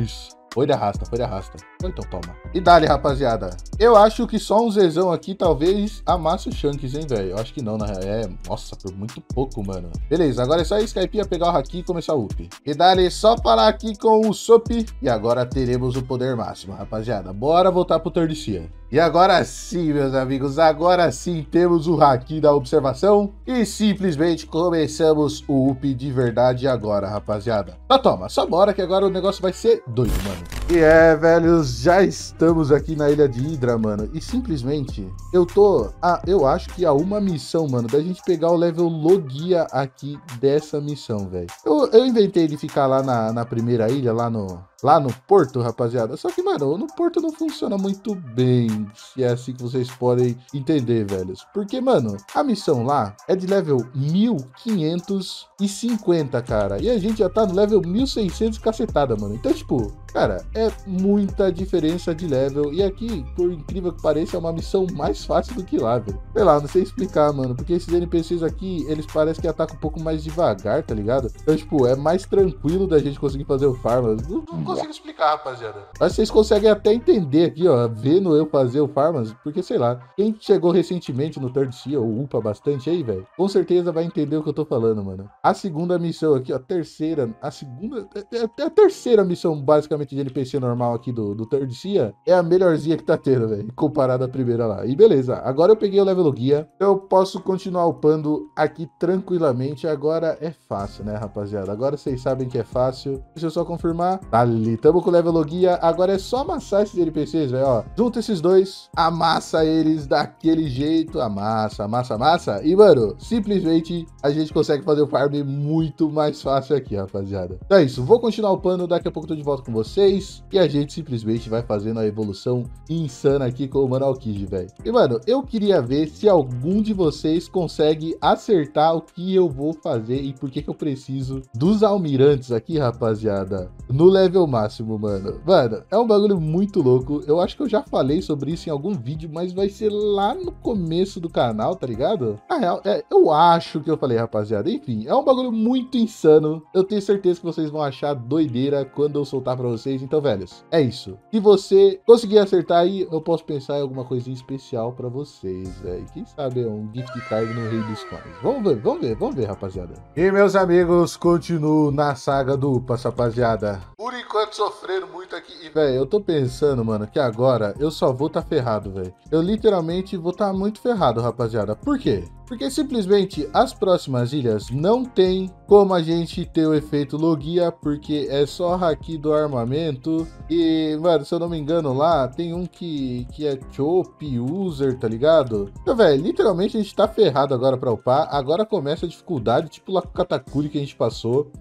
Foi de arrasta, foi de arrasta. Foi, então toma. E dali, rapaziada. Eu acho que só um Zezão aqui talvez amasse o Shanks, hein, velho? Eu acho que não, na real. É, nossa, por muito pouco, mano. Beleza, agora é só Skype pegar o Haki e começar o up. E dali, só falar aqui com o Sop. E agora teremos o poder máximo, rapaziada. Bora voltar pro Tordecia. E agora sim, meus amigos, agora sim temos o Haki da observação e simplesmente começamos o up de verdade agora, rapaziada. Só toma, só bora que agora o negócio vai ser doido, mano. E é, velhos, já estamos aqui na Ilha de Hydra, mano, e simplesmente eu tô, ah, eu acho que há uma missão, mano, da gente pegar o level Logia aqui dessa missão, velho. Eu, eu inventei de ficar lá na, na primeira ilha, lá no... Lá no porto, rapaziada. Só que, mano, no porto não funciona muito bem, se é assim que vocês podem entender, velhos. Porque, mano, a missão lá é de level mil quinhentos e cinquenta, cara. E a gente já tá no level mil e seiscentos cacetada, mano. Então, tipo, cara, é muita diferença de level. E aqui, por incrível que pareça, é uma missão mais fácil do que lá, velho. Sei lá, não sei explicar, mano. Porque esses N P Cs aqui, eles parecem que atacam um pouco mais devagar, tá ligado? Então, tipo, é mais tranquilo da gente conseguir fazer o farm. Não consigo explicar, rapaziada. Mas vocês conseguem até entender aqui, ó, vendo eu fazer o Farmas, porque, sei lá, quem chegou recentemente no Third Sea, ou upa bastante aí, velho, com certeza vai entender o que eu tô falando, mano. A segunda missão aqui, ó, a terceira, a segunda, é a terceira missão, basicamente, de N P C normal aqui do, do Third Sea, é a melhorzinha que tá tendo, velho, comparada à primeira lá. E beleza, agora eu peguei o level guia, eu posso continuar upando aqui tranquilamente, agora é fácil, né, rapaziada? Agora vocês sabem que é fácil, deixa eu só confirmar, tá ali. Tamo com o level guia, agora é só amassar esses N P Cs, velho, ó. Junta esses dois, amassa eles daquele jeito, amassa, amassa, amassa. E, mano, simplesmente a gente consegue fazer o farm muito mais fácil aqui, rapaziada. Então é isso, vou continuar upando, daqui a pouco eu tô de volta com vocês. E a gente simplesmente vai fazendo a evolução insana aqui com o Mano Aokiji, velho. E, mano, eu queria ver se algum de vocês consegue acertar o que eu vou fazer e por que que eu preciso dos almirantes aqui, rapaziada, no level máximo, mano. Mano, é um bagulho muito louco. Eu acho que eu já falei sobre isso em algum vídeo, mas vai ser lá no começo do canal, tá ligado? Na real, é, eu acho que eu falei, rapaziada. Enfim, é um bagulho muito insano. Eu tenho certeza que vocês vão achar doideira quando eu soltar pra vocês. Então, velhos, é isso. Se você conseguir acertar aí, eu posso pensar em alguma coisinha especial pra vocês, velho. Quem sabe é um gift card no Rei dos Coins. Vamos ver, vamos ver, vamos ver, rapaziada. E, meus amigos, continuo na saga do Upas, rapaziada. Por enquanto, sofrendo muito aqui. E, velho, eu tô pensando, mano, que agora eu só vou tá ferrado, velho. Eu literalmente vou tá muito ferrado, rapaziada. Por quê? Porque simplesmente as próximas ilhas não tem como a gente ter o efeito Logia, porque é só haki do armamento. E, mano, se eu não me engano lá, tem um que, que é Chop User, tá ligado? Então, velho, literalmente a gente tá ferrado agora pra upar. Agora começa a dificuldade, tipo lá com o Katakuri que a gente passou.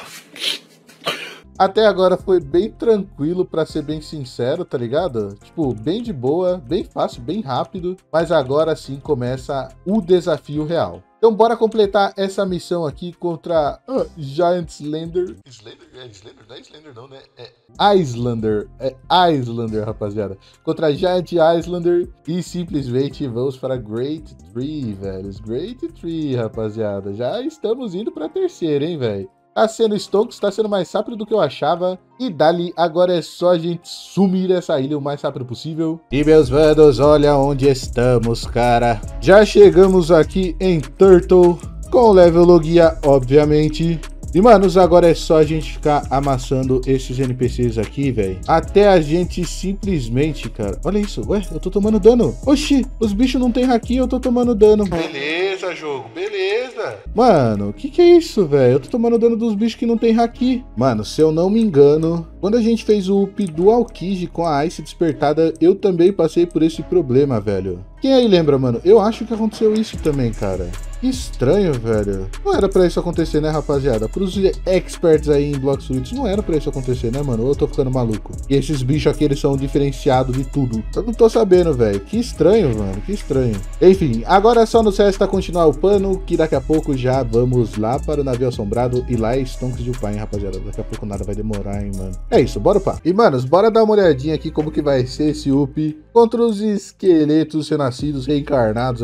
Até agora foi bem tranquilo, pra ser bem sincero, tá ligado? Tipo, bem de boa, bem fácil, bem rápido. Mas agora sim começa o desafio real. Então bora completar essa missão aqui contra uh, Giant Slender. Slender? É Slender? Não é Slender não, né? É Islander. É Islander, rapaziada. Contra Giant Islander. E simplesmente vamos para Great Tree, velhos. Great Tree, rapaziada. Já estamos indo pra terceira, hein, velho. Tá sendo Stonks, tá sendo mais rápido do que eu achava. E dali, agora é só a gente sumir essa ilha o mais rápido possível. E, meus manos, olha onde estamos, cara. Já chegamos aqui em Turtle, com o level Logia, obviamente. E, manos, agora é só a gente ficar amassando esses N P Cs aqui, velho. Até a gente simplesmente, cara... Olha isso, ué, eu tô tomando dano. Oxi, os bichos não tem haki, eu tô tomando dano. Beleza, jogo, beleza. Mano, que que é isso, velho? Eu tô tomando dano dos bichos que não tem haki. Mano, se eu não me engano, quando a gente fez o up do Aokiji com a Ice despertada, eu também passei por esse problema, velho. Quem aí lembra, mano? Eu acho que aconteceu isso também, cara. Que estranho, velho. Não era pra isso acontecer, né, rapaziada? Pros experts aí em Blox Fruits, não era pra isso acontecer, né, mano? Ou eu tô ficando maluco? E esses bichos aqui, eles são diferenciados de tudo. Eu não tô sabendo, velho. Que estranho, mano. Que estranho. Enfim, agora é só nos resta continuar upando, que daqui a pouco já vamos lá para o navio assombrado e lá é Stonks de upar, hein, rapaziada? Daqui a pouco nada vai demorar, hein, mano. É isso, bora upar. E, manos, bora dar uma olhadinha aqui como que vai ser esse up contra os esqueletos renascidos, reencarnados aqui.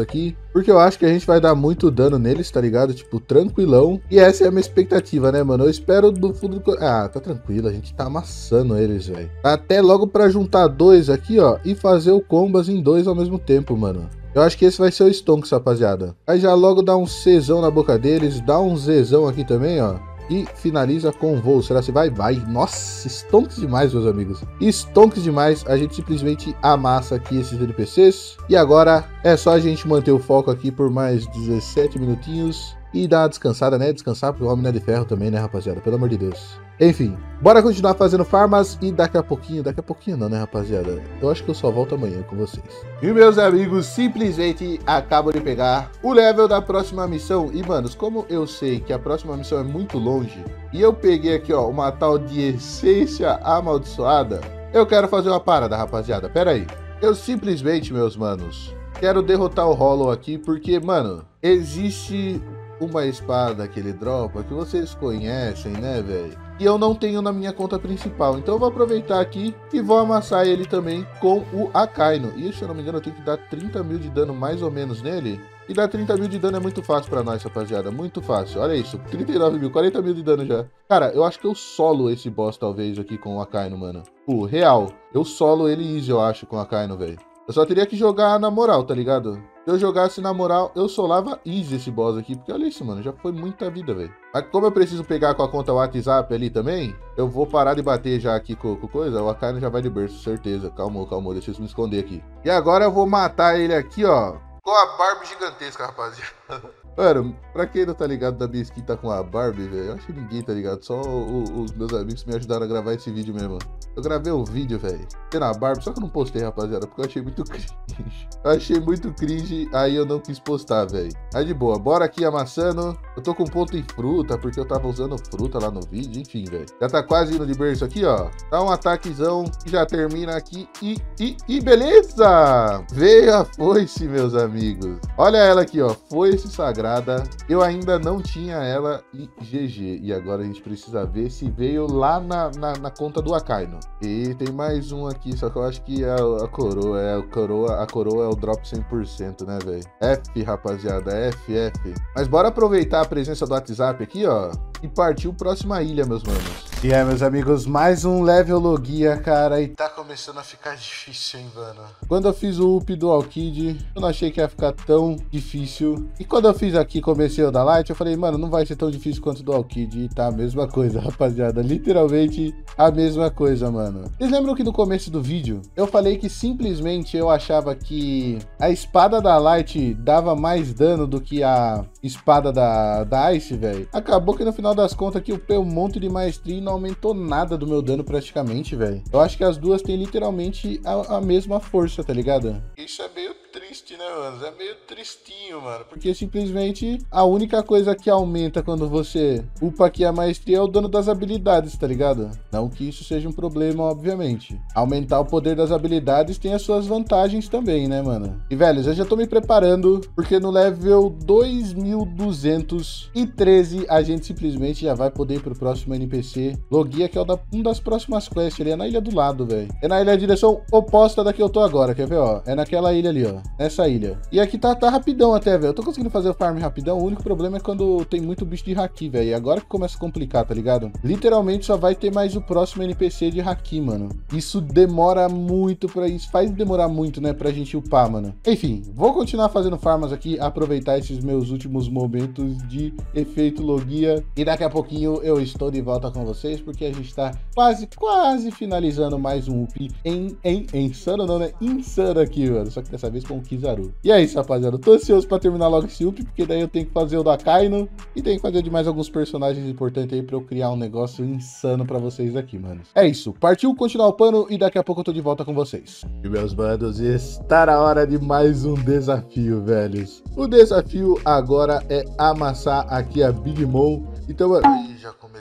Porque eu acho que a gente vai dar muito dano neles, tá ligado? Tipo, tranquilão. E essa é a minha expectativa, né, mano? Eu espero do fundo do... Ah, tá tranquilo. A gente tá amassando eles, velho. Até logo pra juntar dois aqui, ó. E fazer o combas em dois ao mesmo tempo, mano. Eu acho que esse vai ser o Stonks, rapaziada. Aí já logo dá um Czão na boca deles. Dá um Zzão aqui também, ó. E finaliza com o voo. Será que vai? Vai. Nossa, stonks demais, meus amigos. Stonks demais. A gente simplesmente amassa aqui esses N P Cs. E agora é só a gente manter o foco aqui por mais dezessete minutinhos. E dar uma descansada, né? Descansar pro homem não é de ferro também, né, rapaziada? Pelo amor de Deus. Enfim, bora continuar fazendo farmas e daqui a pouquinho, daqui a pouquinho não, né, rapaziada? Eu acho que eu só volto amanhã com vocês. E meus amigos, simplesmente acabo de pegar o level da próxima missão. E, manos, como eu sei que a próxima missão é muito longe, e eu peguei aqui, ó, uma tal de essência amaldiçoada, eu quero fazer uma parada, rapaziada. Pera aí. Eu simplesmente, meus manos, quero derrotar o Hollow aqui, porque, mano, existe uma espada que ele dropa que vocês conhecem, né, velho? E eu não tenho na minha conta principal. Então eu vou aproveitar aqui e vou amassar ele também com o Akainu. E se eu não me engano, eu tenho que dar trinta mil de dano mais ou menos nele. E dar trinta mil de dano é muito fácil pra nós, rapaziada. Muito fácil. Olha isso. trinta e nove mil, quarenta mil de dano já. Cara, eu acho que eu solo esse boss talvez aqui com o Akainu, mano. Pô, real. Eu solo ele easy, eu acho, com o Akainu, velho. Eu só teria que jogar na moral, tá ligado? Se eu jogasse na moral, eu solava easy esse boss aqui. Porque olha isso, mano. Já foi muita vida, velho. Mas como eu preciso pegar com a conta WhatsApp ali também, eu vou parar de bater já aqui com, com coisa. O Akainu já vai de berço, certeza. Calma, calma. Deixa eu me esconder aqui. E agora eu vou matar ele aqui, ó. Com a Barbie gigantesca, rapaziada. Mano, pra quem não tá ligado da minha skin tá com a Barbie, velho, eu acho que ninguém tá ligado, só o, o, os meus amigos me ajudaram a gravar esse vídeo mesmo. Eu gravei um vídeo, velho, tendo a Barbie, só que eu não postei, rapaziada, porque eu achei muito cringe. Eu achei muito cringe, aí eu não quis postar, velho. Aí de boa, bora aqui amassando. Eu tô com ponto em fruta, porque eu tava usando fruta lá no vídeo, enfim, velho. Já tá quase indo de berço aqui, ó. Dá um ataquezão e já termina aqui e, e, e beleza! Veio a foice, meus amigos. Olha ela aqui, ó, foice sagrada. Eu ainda não tinha ela e G G. E agora a gente precisa ver se veio lá na, na, na conta do Akainu. E tem mais um aqui, só que eu acho que é a, a coroa. É a coroa, a coroa é o drop cem por cento, né, velho? F, rapaziada, F, F. Mas bora aproveitar a presença do WhatsApp aqui, ó. E partiu próxima ilha, meus manos. E é, meus amigos, mais um level logia, cara. E Tá começando a ficar difícil, hein, mano? quando eu fiz o up do Alkid, eu não achei que ia ficar tão difícil. E quando eu fiz aqui, comecei o da Light, eu falei, mano, não vai ser tão difícil quanto o do Alkid. E tá a mesma coisa, rapaziada. Literalmente a mesma coisa, mano. Vocês lembram que no começo do vídeo, eu falei que simplesmente eu achava que a espada da Light dava mais dano do que a espada da, da Ice, velho? Acabou que no final das contas aqui eu peguei um monte de maestria e não aumentou nada do meu dano praticamente, velho. Eu acho que as duas têm literalmente a, a mesma força, tá ligado? Isso é meio triste, né, mano? É meio tristinho, mano. Porque simplesmente a única coisa que aumenta quando você upa aqui a maestria é o dano das habilidades, tá ligado? Não que isso seja um problema, obviamente. Aumentar o poder das habilidades tem as suas vantagens também, né, mano? E, velhos, eu já tô me preparando, porque no level dois mil duzentos e treze a gente simplesmente já vai poder ir pro próximo N P C. Logia, que é o da, um das próximas quests, ele é na ilha do lado, velho. É na ilha direção oposta da que eu tô agora, quer ver, ó? É naquela ilha ali, ó. Nessa ilha. E aqui tá, tá rapidão até, velho. Eu tô conseguindo fazer o farm rapidão. O único problema é quando tem muito bicho de haki, velho. E agora que começa a complicar, tá ligado? Literalmente só vai ter mais o próximo N P C de haki, mano. Isso demora muito pra isso. Faz demorar muito, né? Pra gente upar, mano. Enfim, vou continuar fazendo farmas aqui. Aproveitar esses meus últimos momentos de efeito logia. E daqui a pouquinho eu estou de volta com vocês. Porque a gente tá quase, quase finalizando mais um up em, em, em insano, não, né? Insano aqui, mano. Só que dessa vez com o Kizaru. E é isso, rapaziada. Eu tô ansioso pra terminar logo esse up, porque daí eu tenho que fazer o da Akainu e tenho que fazer de mais alguns personagens importantes aí pra eu criar um negócio insano pra vocês aqui, mano. É isso. Partiu continuar o pano e daqui a pouco eu tô de volta com vocês. E meus manos, está na hora de mais um desafio, velhos. O desafio agora é amassar aqui a Big Mom. Então, mano... Aí já comecei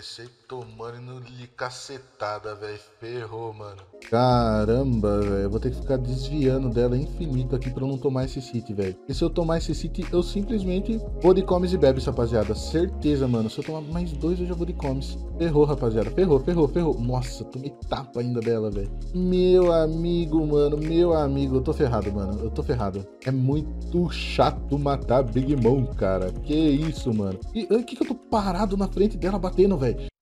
tomando-lhe cacetada, velho. Ferrou, mano. Caramba, velho. Eu vou ter que ficar desviando dela infinito aqui pra eu não tomar esse City, velho. E se eu tomar esse City, eu simplesmente vou de comes e bebes, rapaziada. Certeza, mano. Se eu tomar mais dois, eu já vou de comes. Ferrou, rapaziada. Ferrou, ferrou, ferrou. Nossa, tomei tapa ainda dela, velho. Meu amigo, mano. Meu amigo. Eu tô ferrado, mano. Eu tô ferrado. É muito chato matar Big Mom, cara. Que isso, mano. E o que que eu tô parado na frente dela batendo, velho?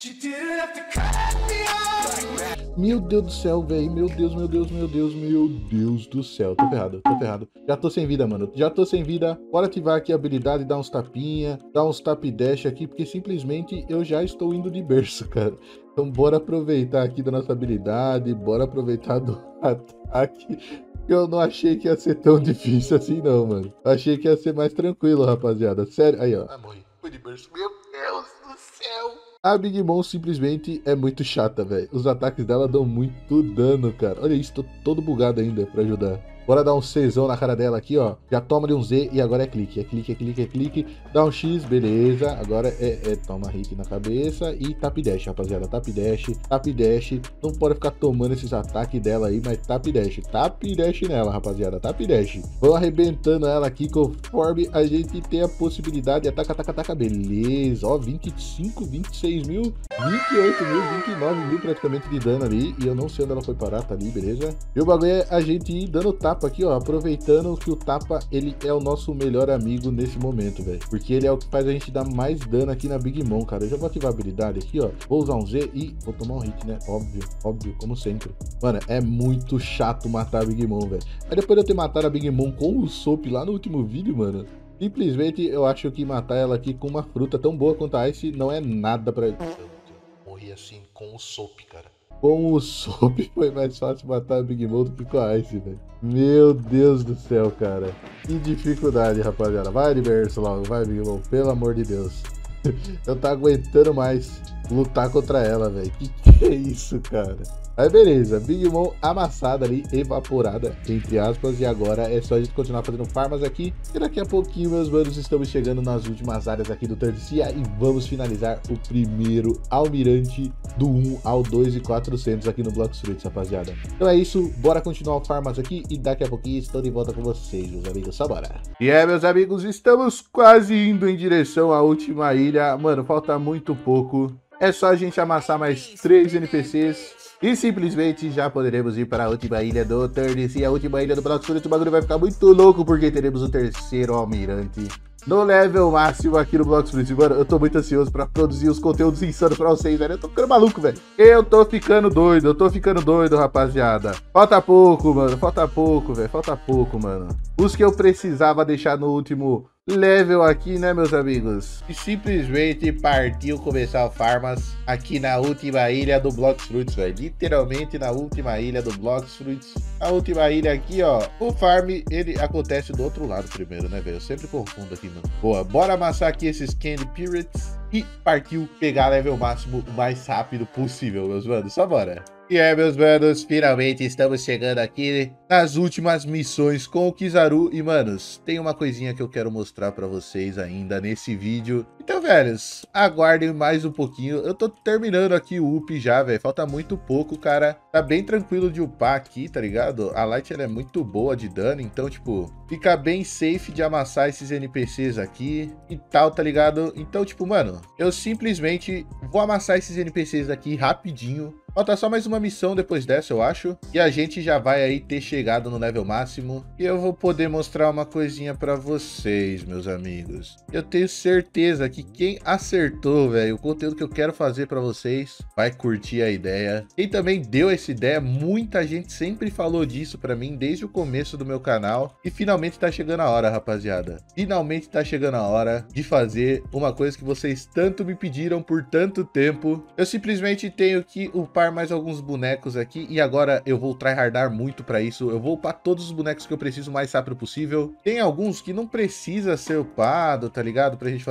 Meu Deus do céu, velho. Meu Deus, meu Deus, meu Deus, meu Deus do céu. Tô ferrado, tô ferrado. Já tô sem vida, mano. Já tô sem vida. Bora ativar aqui a habilidade, dar uns tapinha, dar uns tap dash aqui, porque simplesmente eu já estou indo de berço, cara. Então bora aproveitar aqui da nossa habilidade, bora aproveitar do ataque. Eu não achei que ia ser tão difícil assim, não, mano. Achei que ia ser mais tranquilo, rapaziada. Sério, aí, ó. Ah, morri. Fui de berço. Meu Deus do céu. A Big Mom simplesmente é muito chata, velho. Os ataques dela dão muito dano, cara. Olha isso, tô todo bugado ainda pra ajudar. Bora dar um Czão na cara dela aqui, ó. Já toma ali um Z e agora é clique. É clique, é clique, é clique. Dá um X, beleza. Agora é, é toma hit na cabeça e tap dash, rapaziada. Tap dash, tap dash. Não pode ficar tomando esses ataques dela aí, mas tap dash. Tap dash nela, rapaziada. Tap dash. Vamos arrebentando ela aqui conforme a gente tem a possibilidade. Ataca, ataca, ataca. Beleza. Ó, vinte e cinco, vinte e seis mil, vinte e oito mil, vinte e nove mil praticamente de dano ali. E eu não sei onde ela foi parar, tá ali, beleza? E o bagulho é a gente ir dando tapa aqui, ó, aproveitando que o tapa, ele é o nosso melhor amigo nesse momento, velho, porque ele é o que faz a gente dar mais dano aqui na Big Mom, cara. Eu já vou ativar a habilidade aqui, ó, vou usar um Z e vou tomar um hit, né, óbvio, óbvio, como sempre. Mano, é muito chato matar a Big Mom, velho. Aí depois de eu ter matado a Big Mom com o Soap lá no último vídeo, mano, simplesmente eu acho que matar ela aqui com uma fruta tão boa quanto a Ice não é nada pra... Morri assim com o Soap, cara. Com o Soap foi mais fácil matar a Big Mom do que com a Ice, velho. Meu Deus do céu, cara. Que dificuldade, rapaziada. Vai de berço logo, vai, Big Mom. Pelo amor de Deus. Eu tô aguentando mais lutar contra ela, velho. Que que é isso, cara? Aí beleza, Big Mom amassada ali, evaporada, entre aspas, e agora é só a gente continuar fazendo farmas aqui, e daqui a pouquinho, meus manos, estamos chegando nas últimas áreas aqui do Tercia e vamos finalizar o primeiro almirante do um ao dois e quatrocentos aqui no Blox Fruits, rapaziada. Então é isso, bora continuar farmas aqui e daqui a pouquinho estou de volta com vocês, meus amigos, só bora. E é, meus amigos, estamos quase indo em direção à última ilha, mano, falta muito pouco, é só a gente amassar mais três N P Cs, e simplesmente já poderemos ir para a última ilha do Tercia, a última ilha do Blox Fruits. O bagulho vai ficar muito louco porque teremos o terceiro almirante no level máximo aqui no Blox Fruits. Mano, eu tô muito ansioso pra produzir os conteúdos insanos pra vocês, velho. Eu tô ficando maluco, velho. Eu tô ficando doido, eu tô ficando doido, rapaziada. Falta pouco, mano, falta pouco, velho. Falta pouco, mano. Os que eu precisava deixar no último level aqui, né, meus amigos? E simplesmente partiu começar o farmas aqui na última ilha do Blox Fruits, velho. Literalmente na última ilha do Blox Fruits. A última ilha aqui, ó. O farm, ele acontece do outro lado primeiro, né, velho? Eu sempre confundo aqui, mano. Boa, bora amassar aqui esses Candy Pirates e partiu pegar level máximo o mais rápido possível, meus manos. Só bora. E é, meus manos, finalmente estamos chegando aqui nas últimas missões com o Kizaru. E, manos, tem uma coisinha que eu quero mostrar pra vocês ainda nesse vídeo. Então, velhos, aguardem mais um pouquinho. Eu tô terminando aqui o up já, velho. Falta muito pouco, cara. Tá bem tranquilo de upar aqui, tá ligado? A Light, ela é muito boa de dano. Então, tipo, fica bem safe de amassar esses N P Cs aqui e tal, tá ligado? Então, tipo, mano, eu simplesmente vou amassar esses N P Cs aqui rapidinho. Falta só mais uma missão depois dessa, eu acho. E a gente já vai aí ter chegado no level máximo. E eu vou poder mostrar uma coisinha pra vocês, meus amigos. Eu tenho certeza que quem acertou, velho, o conteúdo que eu quero fazer pra vocês vai curtir a ideia. Quem também deu essa ideia, muita gente sempre falou disso pra mim desde o começo do meu canal. E finalmente tá chegando a hora, rapaziada. Finalmente tá chegando a hora de fazer uma coisa que vocês tanto me pediram por tanto tempo. Eu simplesmente tenho que upar mais alguns bonecos aqui e agora eu vou tryhardar muito pra isso. Eu vou upar todos os bonecos que eu preciso o mais rápido possível. Tem alguns que não precisa ser upado, tá ligado? Pra gente fazer esse conteúdo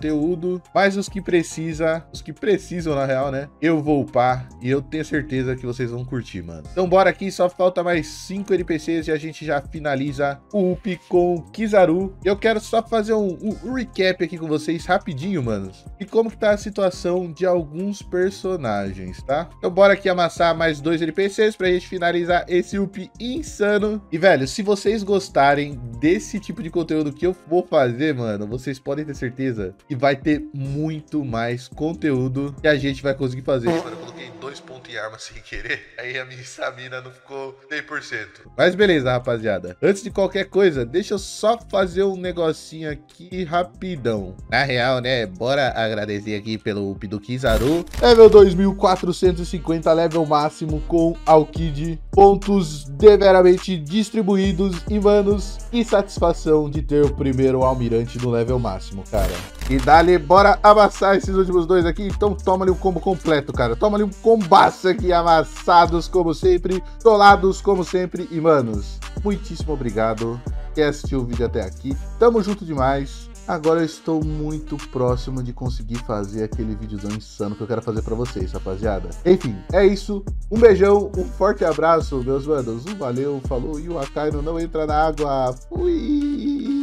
conteúdo, mas os que precisa, os que precisam na real, né? Eu vou upar e eu tenho certeza que vocês vão curtir, mano. Então bora aqui, só falta mais cinco N P Cs e a gente já finaliza o up com o Kizaru. Eu quero só fazer um, um recap aqui com vocês rapidinho, manos, e como que tá a situação de alguns personagens, tá? Então bora aqui amassar mais dois N P Cs pra gente finalizar esse up insano. E, velho, se vocês gostarem desse tipo de conteúdo que eu vou fazer, mano, vocês podem ter certeza que vai ter muito mais conteúdo que a gente vai conseguir fazer. Mano, eu coloquei dois pontos em arma sem querer, aí a minha estamina não ficou cem por cento. Mas beleza, rapaziada. Antes de qualquer coisa, deixa eu só fazer um negocinho aqui rapidão. Na real, né, bora agradecer aqui pelo up do Kizaru. Level dois mil quatrocentos e cinquenta, level máximo com Alkid. Pontos deveramente distribuídos e, manos, que satisfação de ter o primeiro almirante no level máximo, cara. E dali, bora amassar esses últimos dois aqui. Então toma ali um combo completo, cara. Toma ali um combaço aqui, amassados como sempre, trolados como sempre. E, manos, muitíssimo obrigado que assistiu o vídeo até aqui. Tamo junto demais. Agora eu estou muito próximo de conseguir fazer aquele videozão insano que eu quero fazer pra vocês, rapaziada. Enfim, é isso. Um beijão, um forte abraço, meus manos. Um valeu, falou e o Akainu não entra na água. Fui!